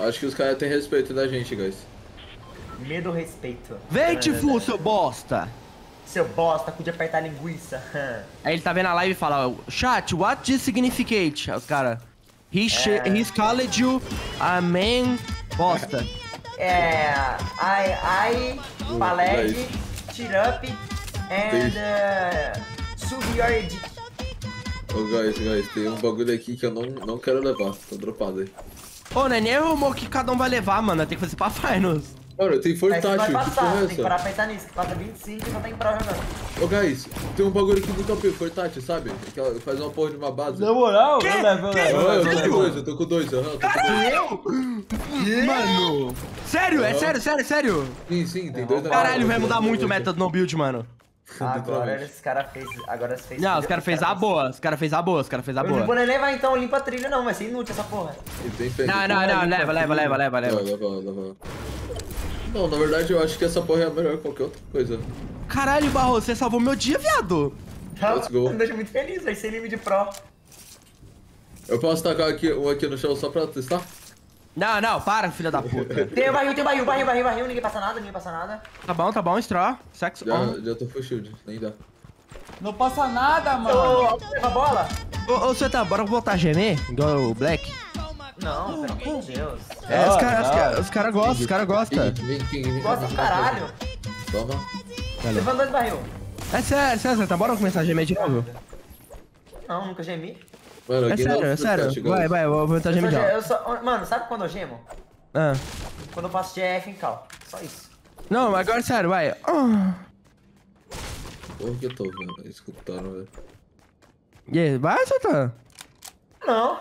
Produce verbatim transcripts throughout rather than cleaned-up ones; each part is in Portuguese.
Acho que os caras têm respeito da gente, guys. Medo ou respeito? Vem, Tifu, seu bosta! Seu bosta, cu de apertar linguiça. Aí ele tá vendo a live e fala, chat, what this significate? Aí os caras, he, É. he called you a man bosta. É. I, I, Paled, cheer up, and uh, sub your dick. Ô, guys, guys, tem um bagulho aqui que eu não, não quero levar. Tô dropado aí. Ô, não é nem o rumor que cada um vai levar, mano. Tem que fazer pra finals. Mano, tem Aí você vai Fortátil, que passar, porra é tem que parar essa? pra pensar nisso, que passa vinte e cinco e só tem pro jogando. Ô, guys, tem um bagulho aqui muito O P, Fortátil, sabe? Que ela faz uma porra de uma base. Na moral, eu levo, eu levo, Ah, eu eu levo, tô eu com levo. dois, eu tô com dois, aham, eu tô com dois. Mano. Sério, é Aham. sério, sério, sério. Sim, sim, tem dois. Caralho, vai mudar muito o meta do no build, mano. Agora esses caras fez. Agora eles fez. Não, os caras fez a boa, os caras fez a boa, os caras fez a Eu não vou boa. nem levar então, limpa a trilha não, vai ser inútil essa porra. E tem frente. Não, não, não, leva, leva, leva, leva, Leva, leva. leva, leva. Não, na verdade eu acho que essa porra é melhor que qualquer outra coisa. Caralho, Barro, você salvou meu dia, viado. Tá, Let's go. me deixa muito feliz, vai ser limite de pro. Eu posso tacar aqui, um aqui no chão só pra testar? Não, não, para, filha da puta. Tem o barril, tem o barril, barril, barril, barril, ninguém passa nada, ninguém passa nada. Tá bom, tá bom, straw. Sexo Já, on. já tô full shield, nem dá. Não passa nada, mano. Ô, leva a bola? Ô, ô, você tá, bora voltar a gemer? Igual o Black? Não, pelo amor de Deus. É, os Não, caras não. cara, os cara gostam, os caras gostam. King, vem, King, vem. Gosta do caralho. Toma. Levando dois barril. É sério, sério, tá, bora começar a gemer de novo. Não, nunca gemi. Mano, É aqui sério, não é sério. forte, guys. Vai, vai, eu vou tentar Eu gemer só, de ge- novo. eu só, mano, sabe quando eu gemo? Ah. Quando eu faço G F em cal. Só isso. Não, mas agora sério, vai. Ah. Porra que eu tô vendo, escutando, velho. E aí, vai, Satan? Não.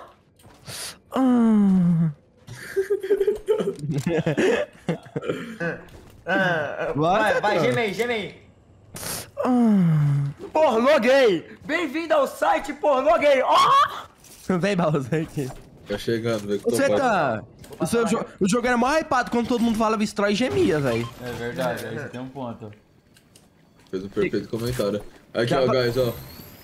Ah. Ah, Bora, vai, vai, Tetão. geme aí, geme aí. Ah. Pornô gay! Bem-vindo ao site pornô gay! Ó! Vem, Bowser aqui. Tá chegando, velho. que Você tô tá. O, seu jo- o jogo era mó hypado quando todo mundo falava Destroy e gemia, velho. É verdade, aí você tem um ponto. Fez um perfeito comentário. Aqui, Já ó, pa- guys, ó.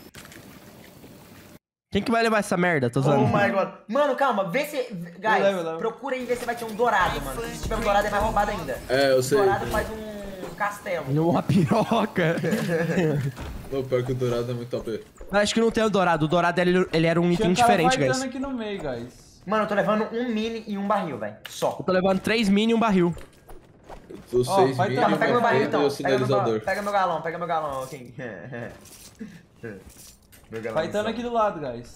Quem que vai levar essa merda? Tô Oh zoando. my god. Mano, calma, vê se. Guys, Eu levo, eu levo. procura aí ver se vai ter um dourado, mano. Se tiver um dourado é mais roubado ainda. É, eu sei. Dourado faz um castelo. Uma piroca. Não, pior que o dourado é muito O P. Acho que não tem o dourado. O dourado ele, ele era um Tinha item um cara diferente, fightando guys. aqui no meio, guys. Mano, eu tô levando um mini e um barril, velho. Só. Eu tô levando três mini e um barril. Eu tô Ó, seis vai mil, tá, Calma, pega meu barril e então. o Pega meu, ba- sinalizador. pega meu galão, pega meu galão, ok. Meu galão. Fightando aqui do lado, guys.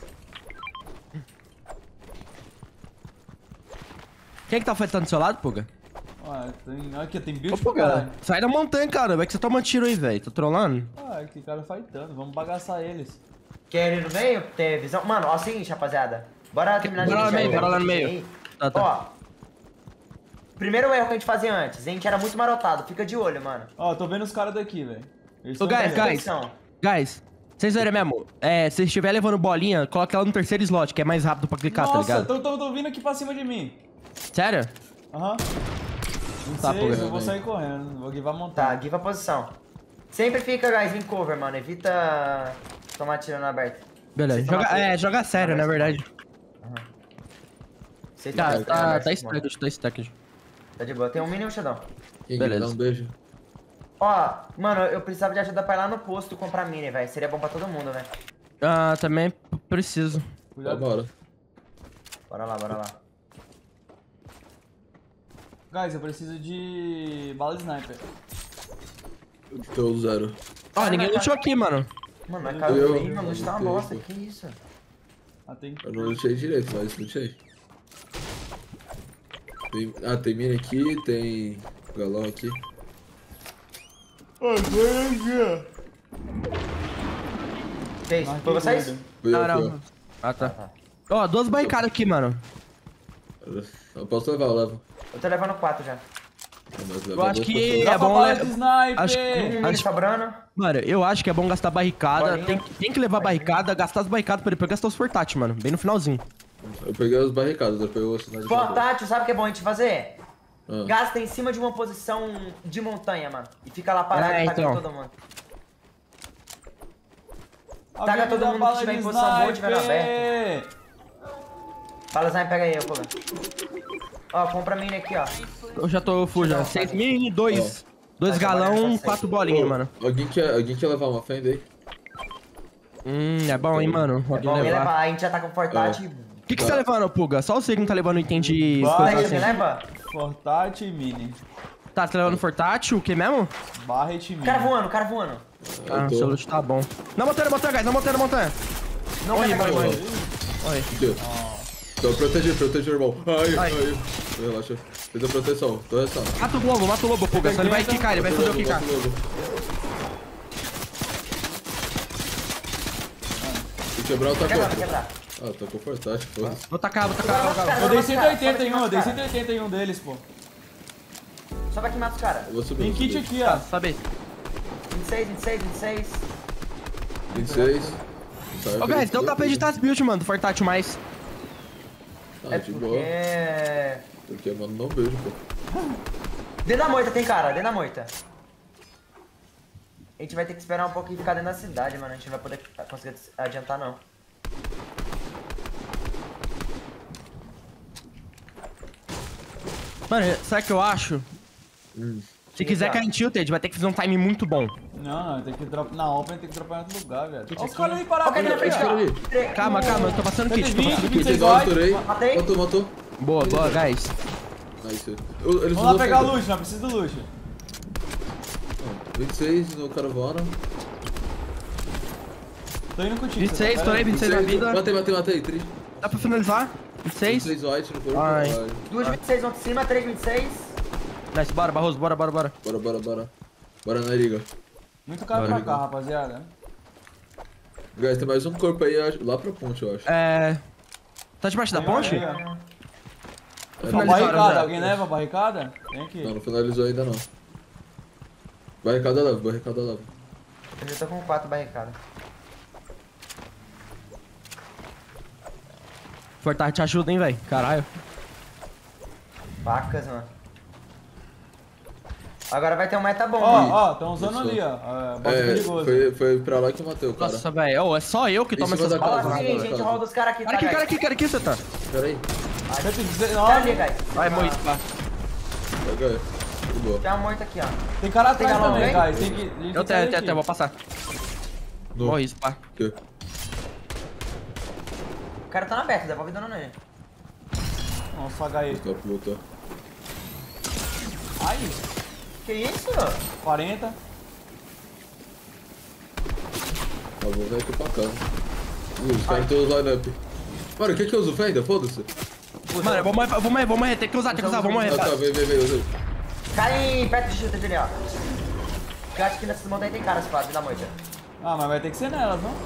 Quem é que tá fightando do seu lado, Puga? Ó, tem... Aqui, tem Ô, build pra Puga, caralho. sai da montanha, cara. Vai que você toma tiro aí, velho. Tô trolando. Ah, que cara fightando. Vamos bagaçar eles. Quer ir no meio? Ter visão? Mano, ó, é o seguinte, rapaziada. Bora terminar de Bora lá no iniciar meio, aí, bora lá no aí. meio. Tá, tá. Ó. Primeiro erro que a gente fazia antes. A gente era muito marotado. Fica de olho, mano. Ó, tô vendo os caras daqui, velho. Eles Ô, tão guys, entendendo. guys. Posição. Guys, vocês verem mesmo. É, se estiver levando bolinha, coloca ela no terceiro slot, que é mais rápido pra clicar, tá Nossa, ligado? tão, tão, tão vindo aqui pra cima de mim. Sério? Aham. Não Tá, sei, pô, eu vou né? sair correndo. Vou guivar Tá, montar. give a posição. Sempre fica, guys, em cover, mano. Evita tomar tiro no aberto. Beleza. Vocês Joga, estão é, aqui? joga sério, na verdade. Vocês Tá, estão tá, aberto, tá mano. stacked, tá stacked. Tá de boa. Tem um mini e um shadão. King, Beleza. dá um beijo. Ó, mano, eu precisava de ajuda pra ir lá no posto comprar mini, velho. Seria bom pra todo mundo, né? Ah, também p- preciso. Tá Cuidado. bora. Bora lá, bora lá. Guys, eu preciso de bala de sniper. Eu tô zero. Ó, ninguém lutou aqui, mano. Mano, mas cara, Eu- eu mano, tá uma eu- bosta. Que isso? Ah, tem. Eu não lutei direito, mas lutei. Tem... Ah, tem mini aqui, tem galão aqui. Fez? Ah, Foi que vocês? doido. Fui eu, Não, fui não. Ah, tá. Ó, duas barricadas aqui, mano. eu. Eu posso levar, eu levo. Eu tô levando quatro já. Mas Eu leva acho dois que pra é Dá pra bom, bala né? de sniper! Acho que- Um mini Acho- sobrando. Mano, eu acho que é bom gastar barricada. Bolinha. Tem, que- tem que levar barricada, gastar as barricadas pra depois gastar os fortátil, mano. Bem no finalzinho. Eu peguei as barricadas, eu peguei o sinalizador. Portátil, sabe o que é bom a gente fazer? Ah. Gasta em cima de uma posição de montanha, mano. E fica lá parado É, e taca então. todo mundo. Alguém Taca me todo dá mundo que bala tiver de em posição boa e tiver sniper! Bala Sniper, pega aí, eu vou. Ó, compra a mini aqui, ó. Eu já tô full já. seis mini, dois. dois Mas galão, agora já tá quatro seis. bolinhas, Ô, mano. Alguém quer, alguém quer levar uma fenda aí? Hum, é bom, hein, mano. É Alguém bom, ele levar. leva, a gente já tá com Fortate. O que, que você tá levando, Puga? Só você que não tá levando item de Vai, coisa Aí, assim. você leva? Fortate e mini. Tá, você tá levando Fortátil, o que mesmo? Barret e mini. Cara voando, cara voando. Ah, Eu tô. seu loot tá bom. Na montanha, na montanha, guys, na montanha, na montanha. Não Olha, vai vai, pegar. vai. Olha. Aqui, ó. Tô protegido, protegido, irmão. Ai, Ai. ai. Relaxa. Fiz a proteção, tô restando. Mata o lobo, mata o lobo, Puga. Só ele vai quicar, ele vai fazer o quicar. Se quebrar, tá Quebrar, vai com. quebrar. Ah, tá com fortade, foda. Vou tacar, vou tacar, vou tacar. Eu dei cento e oitenta em um, eu dei cento e oitenta em um deles, pô. Só vai que mata os caras. Eu vou subir. Tem vou kit subir. aqui, ó. Sabe? vinte e seis, vinte e seis, vinte e seis. vinte e seis. Ô, guys, então dá pra editar as builds, mano, do Fortátil mais. Ah, É de porque... boa. Porque, mano, não vejo, pô. Dentro da moita tem cara, dentro da moita. A gente vai ter que esperar um pouquinho e ficar dentro da cidade, mano. A gente não vai poder conseguir adiantar, não. Mano, sabe o que eu acho? Hum. Se quiser cair em tilted, vai ter que fazer um time muito bom. Não, não, tem que dropar. Na open tem que dropar em outro lugar, velho. Olha os aqui. caras aí Ó, parados. cai na frente, cara ali. ó. Calma, calma, eu tô passando kit, tô passando vinte, kit. vinte. Igual, estourei. Matei. Matou, matou. Boa, boa, guys. Nice. Eu, eles Vamos lá usam pegar fenda. loot, não precisa do loot. vinte e seis no caravana. Tô indo contigo. vinte e seis, tá? estourei, vinte e seis na vida. Matei, matei, matei. Tri. Dá pra finalizar? vinte e seis. vinte e seis white no corpo. Ai. Ai. Duas vinte e seis vão de cima, três vinte e seis. Nice, bora, Barroso, bora, bora, bora. Bora, bora, bora. Bora na liga. Muito caro Bora, pra cá, Igor. rapaziada. Guys, tem mais um corpo aí acho- lá pra ponte, eu acho. É... Tá debaixo da Tem ponte? aí, ó. É, Uma Finalizaram barricada, já. alguém leva a barricada? Vem aqui. Não, não finalizou ainda não. Barricada leva, barricada leva. Eu já tô com quatro barricadas. Fortar te ajuda, hein, velho. Caralho. Vacas, mano. Agora vai ter um meta bom, Ó, mano. ó, tão usando Isso. ali, ó. É, bota É, perigoso. foi, foi pra lá que eu matei o cara. Nossa, velho. Ô, é só eu que tomo Em cima essas da balas. casa. Fala assim, Vai, gente, vai. roda os caras aqui, tá, Cara aqui, cara guys? aqui, cara aqui, você tá. Pera aí. cento e Tá dezenove. ali, guys. Vai, morri, pá. Pega aí. De boa. Tem uma moita aqui, ó. Tem cara Tem atrás galão, também, vem? guys. Tem que. a gente tem Eu que tenho, sair eu tenho, daqui. eu vou passar. No. Morri, isso, pá. Aqui. O cara tá na aberta, devolve dano nele. Nossa, H E. Puta puta. Ai, Que isso? quarenta. Tá bom, vai aqui pra casa. Ih, os caras estão usando line-up. Mano, o que que eu uso? Fenda? Foda-se. Mano, vamos morrer, vamos morrer, vamos morrer. Tem que usar, tem que usar, vamos morrer. Ah, tá, vem, vem, vem. usa. Cai perto de chute dele, ó. Eu acho que nessas montanhas tem caras, quase, da moita. Ah, mas vai ter que ser nelas, não?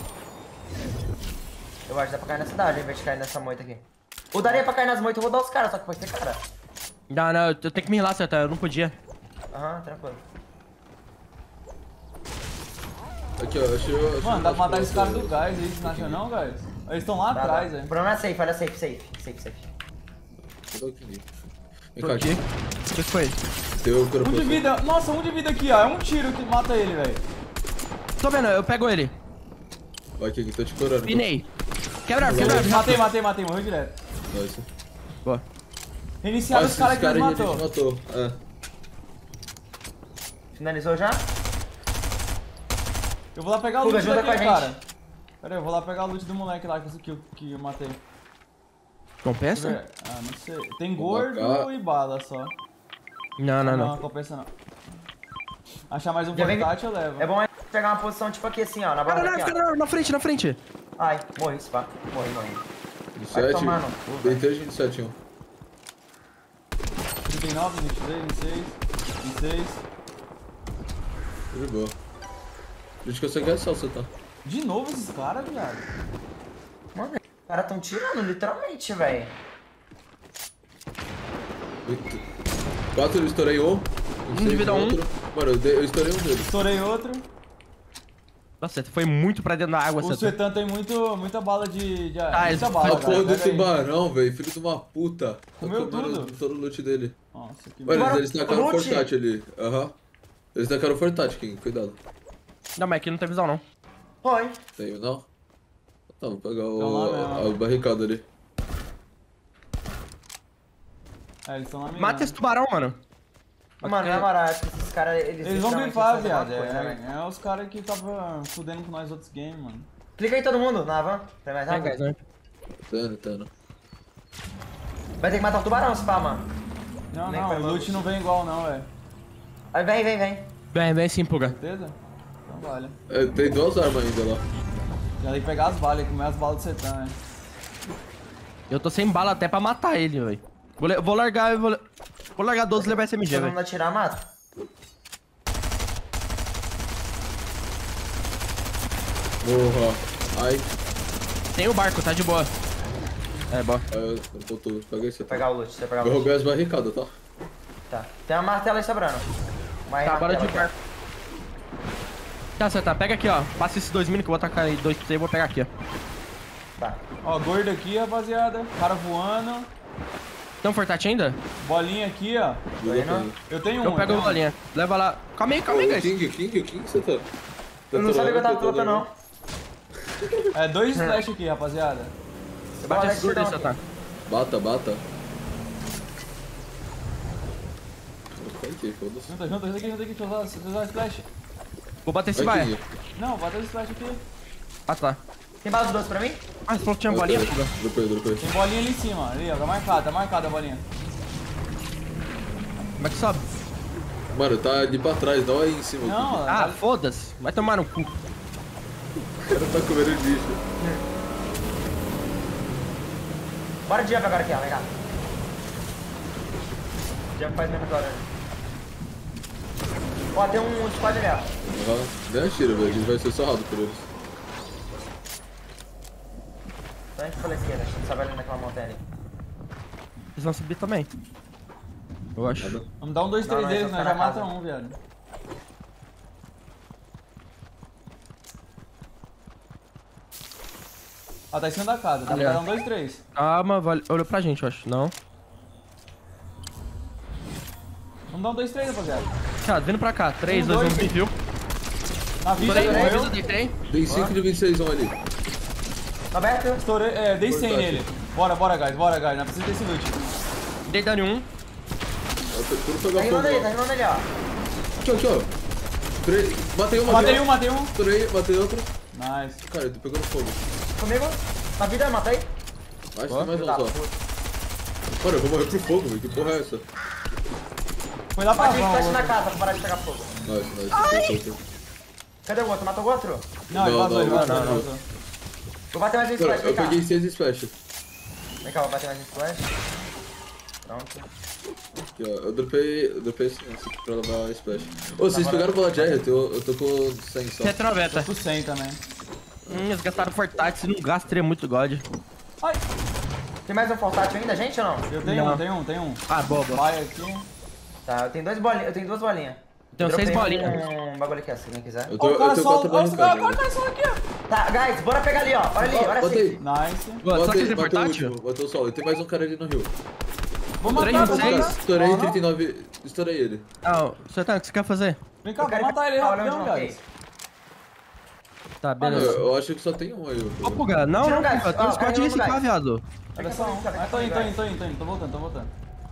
Eu acho que dá pra cair na cidade, ao invés de cair nessa moita aqui. Ou daria pra cair nas moitas e rodar os caras, só que pode ter cara. Não, não, eu tenho que me rilar, certo? Eu não podia. Aham, tranquilo. Aqui, ó. Achei, achei Mano, dá pra matar esse cara do gás. gás aí, você não acha não, guys? Eles estão lá Dá, atrás, dá. velho. O problema é safe, olha safe, safe, safe, safe. Vem Tô cá, aqui. aqui. O que foi? Tem o corpo Um de vida, nossa, um de vida aqui, ó. É um tiro que mata ele, velho. Tô vendo, eu pego ele. Vai, aqui, tô te curando. Pinei. Quebra, quebra. Matei, matei, matei, morreu direto. Nice. Boa. Reiniciaram os caras que caras eles aí a gente matou. matou. É. Finalizou já? Eu vou lá pegar o Fuga, loot ajuda daquele com a gente. cara. Pera aí, eu vou lá pegar o loot do moleque lá que, que, eu- que eu matei. Deixa eu Compensa? ver. Ah, não sei. Tem Vou gordo marcar. e bala só. Não, não, Não, não. compensa não. Achar mais um Já vem- portátil eu levo. É bom pegar uma posição tipo aqui assim, ó, na Cara, barra não, aqui, fica ó. na, na frente, na frente. Ai, morri, se pá. Morri, morri. vinte e Vai sete. tomar no cu, Dei três vinte e sete, um. trinta e nove, vinte e três, vinte e seis, vinte e seis. De boa. A gente consegue essa você tá. De novo esses caras, viado. Mano, os caras tão tirando, literalmente, velho. quatro eu estourei um. Individual um. outro. Mano, eu, dei- eu estourei um deles. Estourei outro. Nossa, foi muito pra dentro da água, O você. Suetan tem muito, muita bala de. de Ah, muita esse- bala, A porra cara. do Pega aí. tubarão, velho. Filho de uma puta. Tá Comeu comendo tudo. todo o loot dele. Nossa, que Mano, Tubarão eles tacaram o loot? fortate ali. Aham. Eles tacaram o fortate, King. Cuidado. Não, mas aqui não tem visão, não. Foi. Tenho, não? Tá, vou pegar Então lá o, mesmo. a barricada ali. É, eles estão lá mirando. Mata esse tubarão, mano. Mano, na moral, acho que esses caras, eles... Eles vão literalmente grifar, fazem alguma viado. coisa, É, né, velho? é os caras que tava fudendo com nós outros games, mano. Clica aí todo mundo na van, pra mais Vai, rápido. guys, né? Tano, tano. Vai ter que matar o tubarão, se pá, mano. Não, Nem não, foi o logo. loot não vem igual não, velho. Aí vem, vem, vem. Vem, vem sim, Puga. Certeza? Então vale. É, tem duas armas ainda lá. Já tem que pegar as balas, comer as balas do Setã, né? Eu tô sem bala até pra matar ele, velho. Vou, le- vou largar, vou, le- vou largar doze e levar S M G, Todo velho. mundo atirar, mata. Porra. Ai. Tem o barco, tá de boa. É, boa. Ai, eu eu tô tudo. Pega esse Vou aqui. pegar o loot, você vai pegar o Eu loot. roubei as barricadas, tá? Tá. Tem uma martela aí sobrando. Uma Tá, bora de martela aqui, barco. Tá, você tá. Pega aqui, ó. Passa esses dois mini que eu vou tacar aí dois pra você e vou pegar aqui, ó. ó. Tá. Ó, gordo aqui, rapaziada. Cara voando. Tem um fortate ainda? Bolinha aqui, ó. Eu Aí, não? tenho. Eu tenho um. Eu pego tenho a um. bolinha. Leva lá. Calma aí, calma aí, Ô, guys. King, King, King, você tá... Eu não sabia que eu tava trolando, trocando, não. É, dois splash aqui, rapaziada. Eu Bate vou esse gordo aí, aqui. você tá. Bata, bata. Vai aqui, foda-se. Junta, junta, junta aqui, junta aqui. Deixa eu usar, deixa eu usar splash. Vou bater esse Vai, baia. King. Não, bota esse splash aqui. Ah, tá. Tem bala de doce pra mim? Ah, você falou que tinha bolinha, Puga? Dropei, dropei. Tem bolinha ali em cima, ali, ó. Tá marcada, tá marcada a bolinha. Como é que sobe? Mano, tá ali pra trás, não aí em cima. Não, Ah, tá- foda-se. Vai tomar no cu. O cara tá comendo lixo. Bora de jump agora aqui, ó. Vem cá. Jump faz menos hora. Ó, tem um squad ali, ó. Aham. Nem atira, velho. A gente vai ser sorrado por eles. Então a gente pela esquerda, a gente sabe ali naquela montanha ali. Eles vão subir também. Eu acho. Nada. Vamos dar um, dois, Não, três não, deles, eles né? vão Já ficar na mata casa. um, viado. Ah, tá em cima da casa. Dá Ali, pra ó. dar um, dois, três. Calma, vale... olhou pra gente, eu acho. Não. Vamos dar um, dois, três, rapaziada. Cara, vindo pra cá. três, Um, dois, dois, um, viu? Na vida, Estourei, morreu. avisa, deitei. Tem cinco de vinte e seis um ali. Tá aberto? Estourei, é, dei cem Importante. nele. Bora, bora, guys, bora, guys. Não precisa desse loot. Dei dano em um. Eu tô tudo Tá pegar fogo. rimando ali, tá ó. rimando ali, ó. Aqui, aqui, ó. Três... Matei um, Matei um, matei um. Estourei, matei outro. Nice. Cara, eu tô pegando fogo. Comigo? Na vida, matei. Acho que Ó. tem mais um Tá, só. puta. Mano, eu vou morrer pro fogo, velho. Que porra é essa? Foi lá pra Bate flash na vão. casa pra parar de pegar fogo. Nice, nice. Ai. Cadê o outro? Matou o outro? Não, ele Não, vazou, não, ele vazou, não, ele não. vazou. Vou bater mais um Cara, splash, vem eu cá. peguei seis splash. Vem cá, vou bater mais um splash. Pronto. Aqui, ó. Eu dropei, eu dropei esse esse aqui pra levar splash. Ô, vocês pegaram bola de R? Eu tô, eu tô com cem só. cento e noventa. Tô cem também. Hum, eles gastaram fortate. Se não gasta, teria muito God. Ai, Tem mais um fortátil ainda, gente, ou não? eu tenho Não. um, tenho um, tenho um. Ah, boa, boa. Vai aqui. Tá, eu tenho dois bolinhas, eu tenho duas bolinhas. Tenho Eu seis dropei bolinhas. Um bagulho aqui, ó, se alguém quiser. Eu Ó, tô, o cara eu tenho só, quatro ó, o cara, barricadas. o cara só aqui, ó. Tá, guys, bora pegar ali, ó. Olha ali, Ó, olha botei. assim. Nice. Boa, será que Matei, tem matei o fortátil? último, matei o solo. E tem mais um cara ali no rio. Vou Três, matar, vou seis. matar. Estourei Aham. trinta e nove. Estourei ele. Ah, você tá, o que você quer fazer? Vem cá, Eu vou quero matar ele ir pra- olha rapidão, onde eu guys. matei. Tá, Eu, beleza. eu acho que só tem um aí. Ô, Puga, não, Tira não, um gás, Puga. Tem ó, uns squad de carrega um reciclar, gás. viado. Olha só. Ah, tô indo, tô indo, tô indo, tô indo. Tô voltando, tô voltando.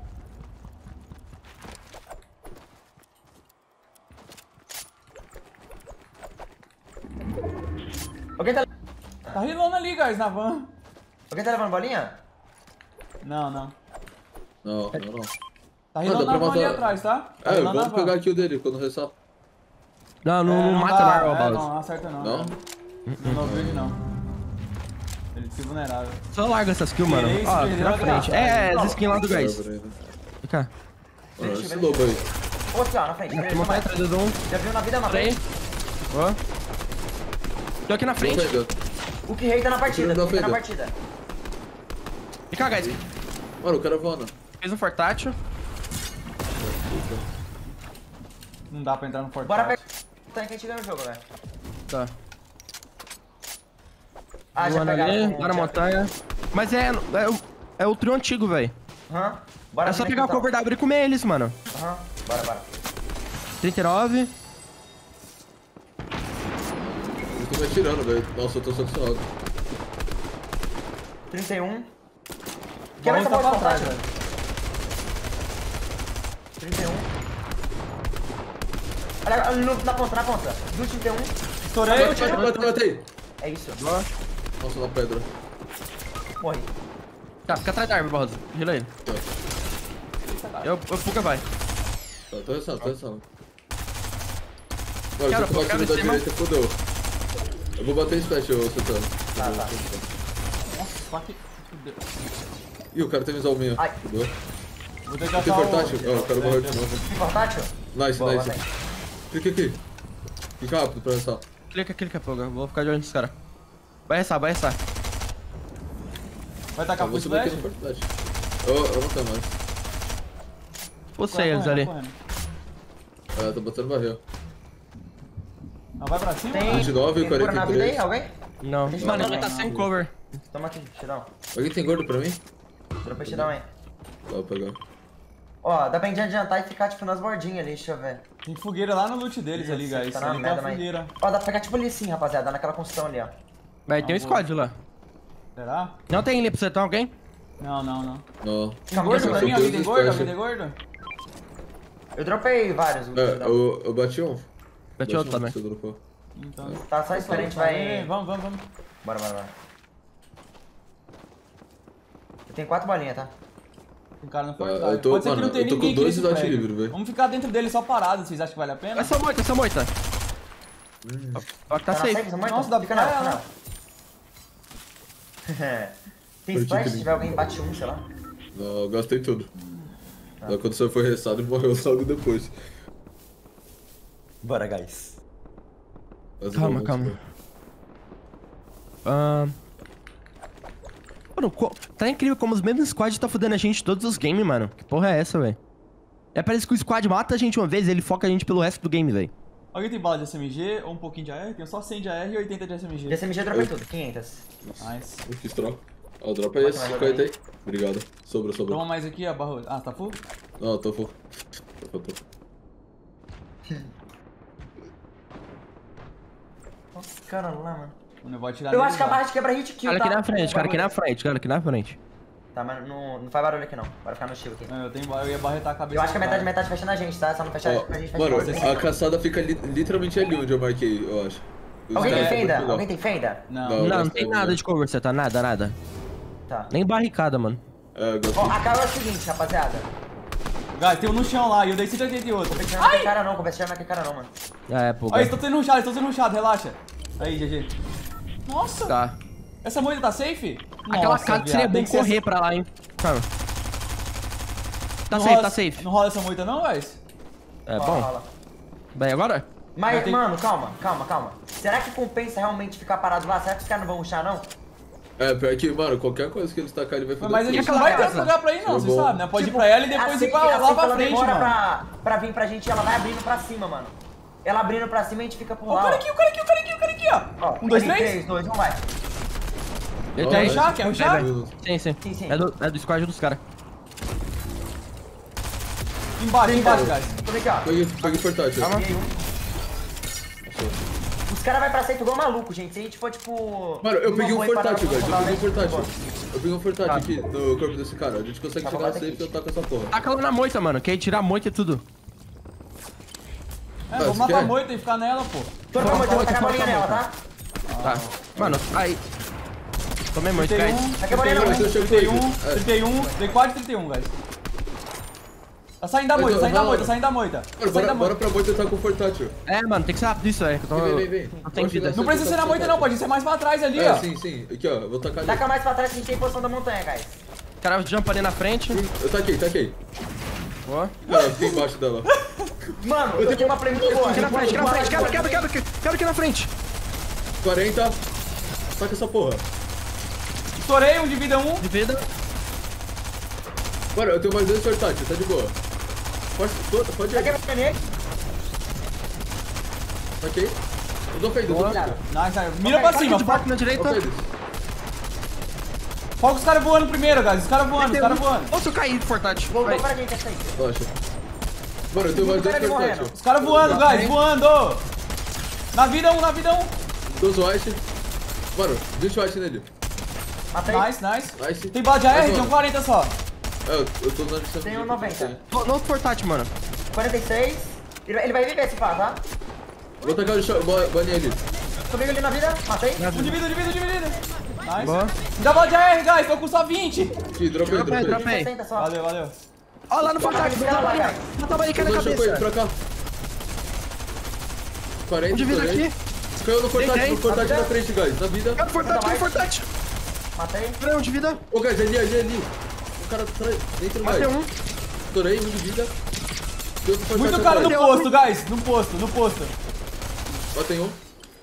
Alguém tá, Tá rilando ali, guys, na van. alguém tá levando bolinha? Não, não. Não, não, não. Tá Mano, rilando dá na pra van ali matar- atrás, tá? Tá É, rilando na vamos van. pegar aqui o dele quando restar. Não, não, É, não mata dá, não, é, Balas. Não, não acerta não. Não? Né? Não vou ele não. Ele fica vulnerável. Só larga essas kills, mano. Perdeu, Ó, perdeu na a frente. graça. É, as skins lá do gás. Árvore ainda. Vem cá. Mano, esse lobo aí. Outro, ó, na frente. Tem Beleza, montanha mais. atrás do um. Já viu na vida, matei. Três. Ó. Tô aqui na frente. Vou pegar. O que rei tá na partida, Tirando o que rei tá na da partida. Vem cá, guys. Mano, o cara voando. Fez um fortátil. Não dá pra entrar no portal. Bora pegar. Tá que a gente ganha o jogo, velho. Tá. Ah, já Voando pegaram. ali, com- lá na já- montanha. Mas é, é, o- é o trio antigo, velho. Aham. Bora É só ver pegar o então. cover da árvore e comer eles, mano. Aham. Bora, bora. trinta e nove. Eu tô me atirando, velho. Nossa, eu tô satisfado. trinta e um. Vamos Quebra essa tá bola pra de trás, fortátil. velho. trinta e um. Olha, olha no- na ponta, na ponta. Do trinta e um. Estourei, eu Matei, tiro. matei, matei. É isso. Nossa, na pedra. Morri. Tá, fica atrás da árvore, Barroso. Gila ele. Tá, Eu, eu Fuga vai. tá, tô restando, tô restando. Quero, Mano, se eu quero bater da em cima. direita, fodeu. Eu vou bater em splash, ô Sultano. Tá, tá. Nossa, faca. Fudeu. Ih, o cara tem visão minha. Ai. Fodeu. Vou ter que Tem achar portátil? Ó, o cara morreu de novo. Que portátil? Nice, Boa, nice. vai. Clica aqui. Fica rápido pra restar. Clica, clica, Fuga. Eu vou ficar de olho nesse cara. Vai ressar, vai ressar. Vai Eu tacar vou full subir aqui flash? no portátil. Eu, eu não tenho mais. Você eles ali. correndo. É, tô botando barril. Não, vai pra cima? Tem, vinte e nove, tem cura na vida aí, quarenta e três. alguém? Não. Deixa Mano, eu ele ver. tá sem cover. Toma aqui, xidão. Alguém tem gordo pra mim? Dropei xidão aí. Dá pra pegar. Ó, dá pra gente adiantar e ficar tipo nas bordinhas ali, deixa eu ver. Tem fogueira lá no loot deles ali, guys. Tá na Ali tem merda, a mas... fogueira. Ó, dá pra pegar tipo ali sim, rapaziada, naquela construção ali, ó. Vai, tem um squad lá. Será? Não tem ilha pra você, tá alguém? Não, não, não. Não. Tem gordo Só pra tem mim? Alguém tem dois gordo? splash. Alguém tem gordo? Eu dropei vários. É, xidão. eu, eu bati um. Bati outro também. que você dropou. Então. Tá só esperando, a gente vai... Vamos, vamos, vamos. Bora, bora, bora. Eu tenho quatro bolinhas, tá? Tem cara no Ah, portal. eu tô- Pode ser que mano, não tenha eu tô com ninguém aqui dois nesse slots prédio. livres, velho. Vamos ficar dentro dele só parado, vocês acham que vale a pena? Essa moita, essa moita. Ó, que tá na safe. safe, Samuel? Nossa, dá Fica pra não, ela. fica não. Tem Curti splash? que- Se tiver alguém, bate um, sei lá. Não, eu gastei tudo. Daí quando você foi restado, ele morreu logo depois. Bora, guys. Mas Calma, vamos, calma. tipo, Ahn... Mano, co- tá incrível como os mesmos squads tá fudendo a gente todos os games, mano. Que porra é essa, velho? É parece que o squad mata a gente uma vez e ele foca a gente pelo resto do game, velho. Alguém tem bala de S M G ou um pouquinho de A R? Tenho só cem de A R e oitenta de S M G. D C M G eu dropei tudo, quinhentos. Nice. Eu fiz troca. Ó, dropa esse, Pode mais cinquenta aí. Obrigado. Sobrou, sobrou. Toma mais aqui, a barro. Ah, tá full? Não, tô full. Tô full, tô. Nossa, esse cara lá, mano. Mano, eu vou atirar Eu nele acho que a já. barra de quebra hit kill, Cara tá? aqui na frente, Com cara aqui na bagulho. frente, cara aqui na frente. Tá, mas não, não faz barulho aqui não. Bora ficar no estilo aqui. Não, eu, tenho, eu ia barretar a cabeça. Eu acho que a do metade, cara. metade fecha na gente, tá? Só não fechar Ó, a gente fecha mano, na gente. a caçada fica li literalmente ali onde eu marquei, eu acho. Os Alguém tem caras fenda? vão pegar. Alguém tem fenda? Não. Não. Não, não gastei, tem nada né? de cover, você tá? Nada, nada. Tá. Nem barricada, mano. É, eu gostei. Ó, a cara é o seguinte, rapaziada. Guys, tem um no chão lá e eu dei cento e oitenta e outro. Competição não é com cara não, competição não é com cara não, mano. Ah, é, pô. Olha, eles estão sendo rushado, eles estão sendo rushado, relaxa. Aí, G G. Nossa! Tá. Essa moita tá safe? Aquela Nossa, casa seria viado, bom tem que ser correr essa- pra lá, hein. Cara. Tá Não safe, rola- tá safe. Não rola essa moita não, guys? É Rola, bom. rola. Bem, agora? Mas, Eu tenho- mano, calma, calma, calma. Será que compensa realmente ficar parado lá? Será que os caras não vão rushar, não? É, pior que, mano, qualquer coisa que eles tacarem ele vai foder. Mas a tudo. gente aquela não vai ter casa? outro lugar pra ir não, Tá você bom. sabe, né? Pode Tipo, ir pra ela e depois assim, ir pra, assim, lá pra ela frente, demora mano. Pra, pra vir pra gente, ela vai abrindo pra cima, mano. Ela abrindo pra cima e a gente fica por Ó, lá. o cara ó. aqui, o cara aqui, o cara aqui, o cara aqui, ó. Ó, Um, dois, três, três? três, dois, um, vai. Ele Ó, tem. vai. rushar? Quer rushar? Vai, vai. Sim, sim. Sim, sim. É do, é do squad dos caras. Embaixo, embaixo, guys. Tô aqui, ó. Peguei, peguei portátil. Peguei um. Os caras vão pra safe igual maluco, gente. Se a gente for, tipo... Mano, eu uma peguei um foi parar portátil, no velho. Eu local, peguei um né? portátil. Eu peguei um portátil aqui no corpo desse cara. A gente consegue Tá, chegar bota safe aqui. e eu taco essa porra. Taca lá na moita, mano. Que aí tirar a moita e tudo. É, Ah, vamos você matar a quer? moita e ficar nela, pô. Tô na moita, eu vou tacar a bolinha nela, tá? Tá. Mano, aí. Tomei muito, trinta e guys. um, Aqui a bolinha Mas não, eu chego trinta e um, com ele. É. trinta e um, dei quase trinta e um, guys. Tá saindo da Mas moita, eu- saindo da não. moita, saindo da moita. Mano, Saindo bora, da bora moita. pra moita e tacar o portátil. É, mano, tem que ser rápido isso, velho. que eu tô- Vem, vem, vem. Não tem vida. Não precisa ser na moita não, pode ser mais pra trás ali, É, ó. sim, sim. Aqui, ó. Eu vou tacar ali. Taca mais pra trás que a gente tem posição da montanha, guys. O cara jumpa ali na frente. Eu taquei, taquei. Ó. Cara, eu fiquei embaixo dela. Mano, eu tenho uma play muito boa. Aqui na frente, aqui na frente. Quebra, quebra, quebra. Quebra aqui na frente. quarenta. Taca essa porra. Estourei, um de vida um. De vida. Mano, eu tenho mais dois portáteis, tá de boa. Pode, pode, pode Taquei ir. pra nele. Taquei. Eu dou fade, eu dou Boa. fade. Nice, nice. Mira pra cima, de foca, baixo na direita. Dou fade. foca os caras voando primeiro, guys. Os caras voando, os caras voando. Nossa, eu caí, portátil. Voltou Vai. pra gente essa aí. Relaxa. Mano, eu tenho mais dois Cara, ele portáteis. morrendo. Os caras voando, guys, voando. Na vida um, na vida um. Dois white. Mano, vinte white nele. Matei. Nice, nice. Nice. Tem bala de A R, Mais tem um uma. quarenta só. É, eu, eu tô na distância. Tem um noventa. No, no portátil, mano. quarenta e seis. Ele, vai- ele vai viver esse pá, tá? Vou tacar o chão, banha ele. Comigo ali na vida, matei. Um de vida, um de vida, um de vida. Nice. Boa. Dá bola de A R, guys. Tô com só vinte. Ih, dropei, Dropei, dropei. dropei. sessenta só. Valeu, valeu. Ó lá no portátil, Vai, vai, vai, vai. mata a barrica Eu na dou choco ele cabeça. pra cá. quarenta, Um de vida estourei. aqui. Caiu no portátil, Tem, no portátil tem. na frente, guys. Na vida. Caiu no portátil, no portátil. Matei. Tirei um de vida. Ô, guys, ali, ali, ali. O cara atrás, dentro do Matei guys. um. Estourei, um de vida. Tem outro portátil Muito cara no atrás. posto, guys. No posto, no posto. Ó, tem um.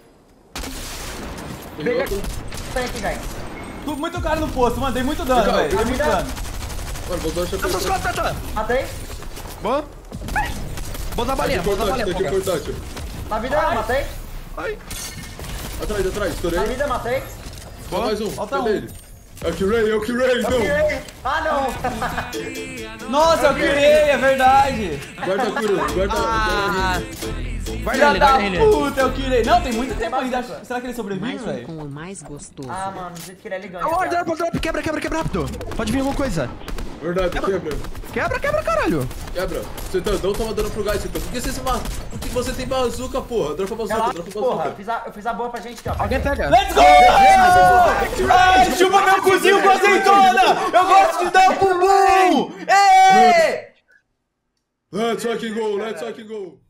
Tem Pega outro. Tem aqui, guys. Tu- Muito cara no posto, mano. Dei muito dano, Legal, velho. Dei eu- muito dano. Mano, vou dar um choque. Essas quatro, Tata. Matei. Boa. Vou dar balinha, vou dar balinha, Tem aqui foca. portátil. Na vida, matei. Ai. Atrás, atrás, Na estourei. vida, matei. Só mais um. Falta Cadê um. ele? É o Kiray, é o Kiray, não. Tirei. Ah, não. Nossa, eu pirei, é verdade. Guarda a cura, guarda Ah. a Guarda Filha ele, da guarda ele. puta, eu pirei. Não, tem muito tempo ainda. Será que ele sobrevive, Mais um velho? com o mais gostoso. Ah, mano, do jeito que ele é elegante. Ó, cara. drop, drop, quebra, quebra, quebra rápido. Pode vir alguma coisa. Verdade, quebra. Quebra, quebra, caralho. Quebra. Você tá, não toma dano pro gás, então. Por que você se mata? Porque você tem bazuca, porra. Dropa bazuca, Relaxa, dropa porra. Eu bazuca. fiz, a, eu fiz a boa pra gente aqui, ó. Alguém pega. Let's go! Ai, chupa meu cozinho com azeitona! Eu gosto de dar um bumbum! Ê! Let's fucking go, let's fucking go.